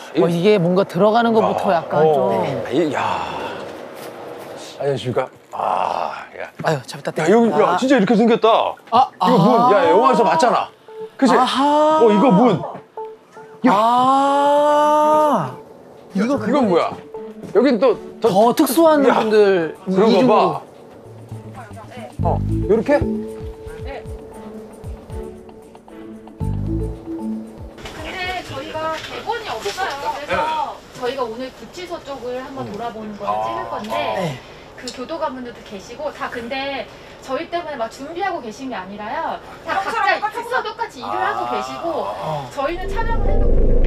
이게 뭔가 들어가는 것부터 약간 좀. 야. 안녕하십니까. 야. 아유, 잡았다. 야, 여기, 야, 진짜 이렇게 생겼다. 이거 문, 야, 영화에서 봤잖아. 그치? 이거 문. 야. 이건 뭐야? 여긴 또 더 특수한 분들 그런 거 봐. 요렇게? 근데 저희가 대본이 없어요. 그래서 저희가 오늘 구치소 쪽을 한번 돌아보는 걸 찍을 건데 그 교도관분들도 계시고 다 근데 저희 때문에 막 준비하고 계신 게 아니라요. 다 각자 숙소 똑같이 일을 하고 계시고 저희는 촬영을 해놓고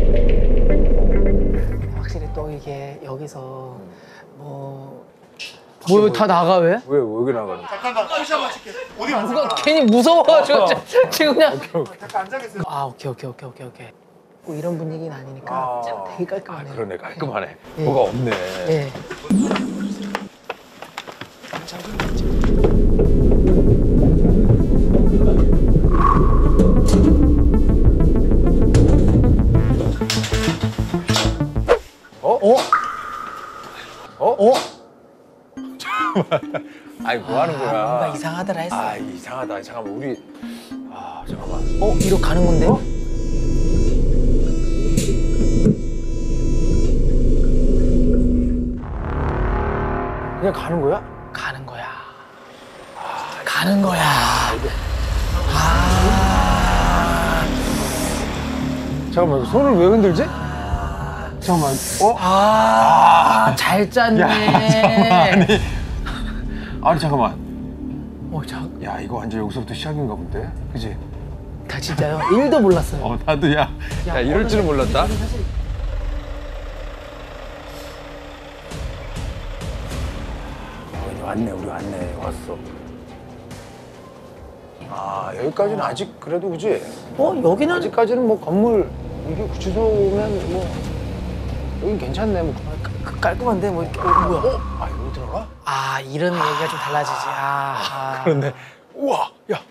확실히 또 이게 여기서 뭐 다 나가 왜? 왜 여기 나가는 거야? 잠깐만 포즈 한번 찍게. 어디 안 누가 괜히 무서워가지고 지금 그냥. 잠깐 앉아 계세요. 오케이. 뭐 이런 분위기는 아니니까 되게 깔끔하네. 그러네, 깔끔하네. 뭐가 없네. 예. 아니, 뭐 하는 거야? 뭔가 이상하더라 했어. 이상하다. 잠깐만, 우리. 잠깐만. 이렇게 가는 건데? 그냥 가는 거야? 가는 거야. 가는 거야. 잠깐만, 손을 왜 흔들지? 잠깐만. 잘 짰네. 아니, 잠깐만. 자, 야, 이거 완전 여기서부터 시작인가 본데? 그치? 다 진짜요? 1도 몰랐어요. 나도 야, 이럴 줄은 몰랐다. 우리 왔네, 왔어. 여기까지는 아직 그래도 그지? 여기는 아직까지는 뭐 건물, 이게 구치소면 뭐, 여긴 괜찮네, 뭐. 깔끔한데 뭐 이렇게 뭐야? 여기 들어가? 이런 얘기가 좀 달라지지. 그런데, 우와, 야,